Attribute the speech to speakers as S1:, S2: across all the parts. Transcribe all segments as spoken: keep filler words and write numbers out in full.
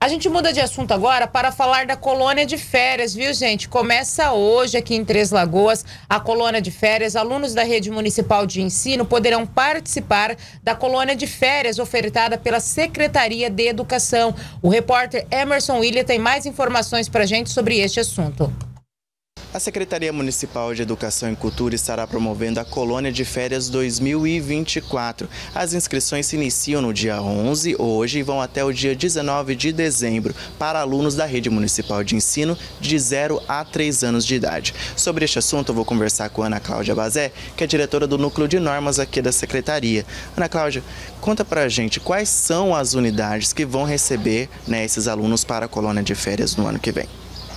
S1: A gente muda de assunto agora para falar da colônia de férias, viu, gente? Começa hoje aqui em Três Lagoas a colônia de férias. Alunos da Rede Municipal de Ensino poderão participar da colônia de férias ofertada pela Secretaria de Educação. O repórter Emerson William tem mais informações para a gente sobre este assunto.
S2: A Secretaria Municipal de Educação e Cultura estará promovendo a Colônia de Férias dois mil e vinte e quatro. As inscrições se iniciam no dia onze, hoje, e vão até o dia dezenove de dezembro, para alunos da Rede Municipal de Ensino de zero a três anos de idade. Sobre este assunto, eu vou conversar com a Ana Cláudia Bazé, que é diretora do Núcleo de Normas aqui da Secretaria. Ana Cláudia, conta pra gente quais são as unidades que vão receber, né, esses alunos para a Colônia de Férias no ano que vem.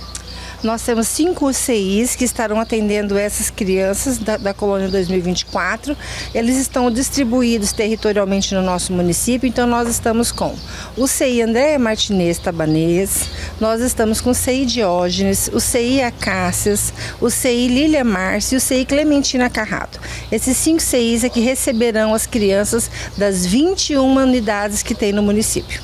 S3: Nós temos cinco U C Is que estarão atendendo essas crianças da, da Colônia dois mil e vinte e quatro. Eles estão distribuídos territorialmente no nosso município, então nós estamos com o C I Andréia Martinez Tabanês, nós estamos com o C I Diógenes, o C I Acácias, o C I Lília Márcia e o C I Clementina Carrado. Esses cinco C Is é que receberão as crianças das vinte e uma unidades que tem no município.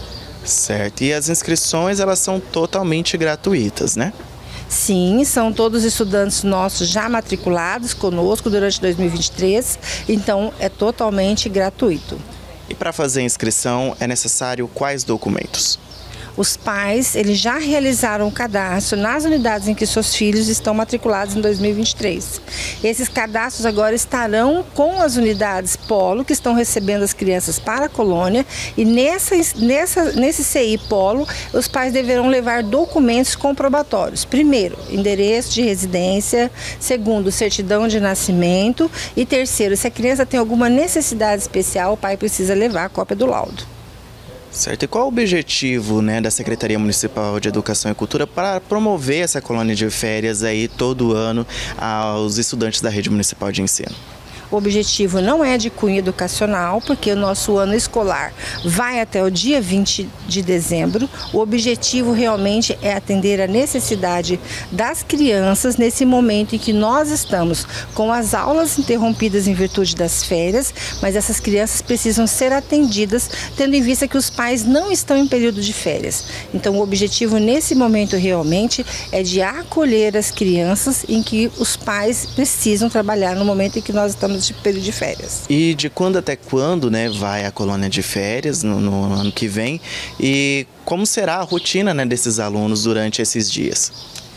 S2: Certo, e as inscrições elas são totalmente gratuitas, né?
S3: Sim, são todos estudantes nossos já matriculados conosco durante dois mil e vinte e três, então é totalmente gratuito.
S2: E para fazer a inscrição é necessário quais documentos?
S3: Os pais, eles já realizaram o cadastro nas unidades em que seus filhos estão matriculados em dois mil e vinte e três. Esses cadastros agora estarão com as unidades Polo, que estão recebendo as crianças para a colônia, e nessa, nessa, nesse C I Polo, os pais deverão levar documentos comprobatórios. Primeiro, endereço de residência. Segundo, certidão de nascimento. E terceiro, se a criança tem alguma necessidade especial, o pai precisa levar a cópia do laudo.
S2: Certo. E qual o objetivo, né, da Secretaria Municipal de Educação e Cultura para promover essa colônia de férias aí todo ano aos estudantes da Rede Municipal de Ensino?
S3: O objetivo não é de cunho educacional, porque o nosso ano escolar vai até o dia vinte de dezembro. O objetivo realmente é atender a necessidade das crianças nesse momento em que nós estamos com as aulas interrompidas em virtude das férias, mas essas crianças precisam ser atendidas, tendo em vista que os pais não estão em período de férias. Então, o objetivo nesse momento realmente é de acolher as crianças em que os pais precisam trabalhar no momento em que nós estamos de período de férias.
S2: E de quando até quando, né, vai a colônia de férias no, no ano que vem, e como será a rotina, né, desses alunos durante esses dias?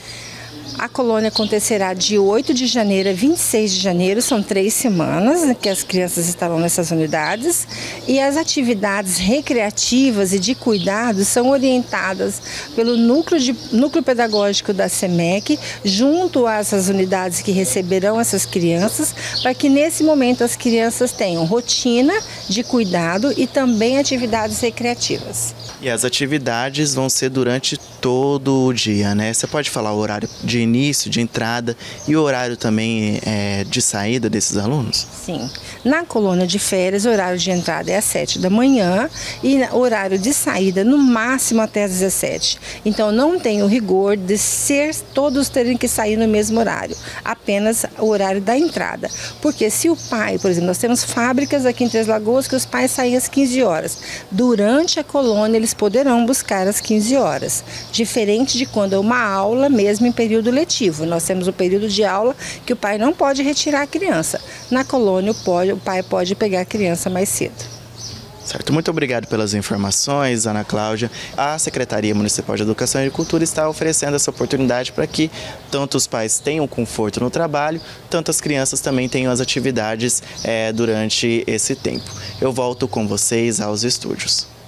S3: A colônia acontecerá de oito de janeiro a vinte e seis de janeiro, são três semanas que as crianças estarão nessas unidades, e as atividades recreativas e de cuidado são orientadas pelo núcleo, de, núcleo pedagógico da SEMEC, junto a essas unidades que receberão essas crianças, para que nesse momento as crianças tenham rotina de cuidado e também atividades recreativas.
S2: E as atividades vão ser durante todo o dia, né? Você pode falar o horário de início, de entrada e o horário também é, de saída desses alunos?
S3: Sim. Na colônia de férias, o horário de entrada é às sete da manhã e o horário de saída no máximo até às dezessete. Então não tem o rigor de ser todos terem que sair no mesmo horário, apenas o horário da entrada. Porque se o pai, por exemplo, nós temos fábricas aqui em Três Lagoas que os pais saem às quinze horas. Durante a colônia eles poderão buscar às quinze horas. Diferente de quando é uma aula, mesmo em período letivo. Nós temos o período de aula que o pai não pode retirar a criança. Na colônia, o pai pode pegar a criança mais cedo.
S2: Certo, muito obrigado pelas informações, Ana Cláudia. A Secretaria Municipal de Educação e Cultura está oferecendo essa oportunidade para que tanto os pais tenham conforto no trabalho, tanto as crianças também tenham as atividades é, durante esse tempo. Eu volto com vocês aos estúdios.